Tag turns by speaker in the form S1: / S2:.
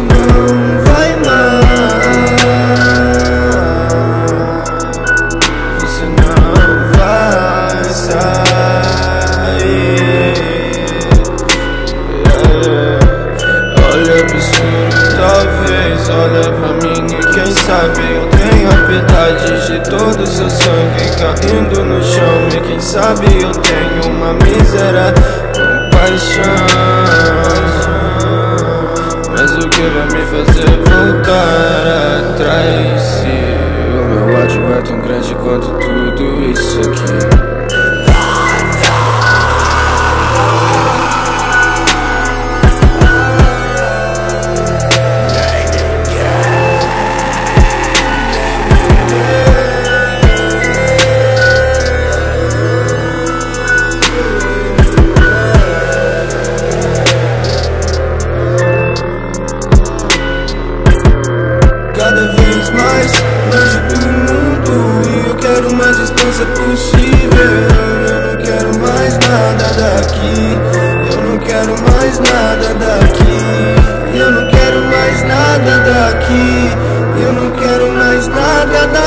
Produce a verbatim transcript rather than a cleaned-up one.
S1: não vai mais, você não vai sair. Yeah. Olha pro escuro, talvez, olha pra mim e quem sabe eu tenho a piedade de todo o seu sangue caindo no chão. E quem sabe eu tenho uma mísera compaixão. Mas o que vai me fazer voltar atrás se o meu ódio é tão grande quanto tudo isso aqui? Cada vez mais longe do mundo e eu quero mais distância possível. Eu não quero mais nada daqui, eu não quero mais nada daqui, eu não quero mais nada daqui, eu não quero mais nada daqui.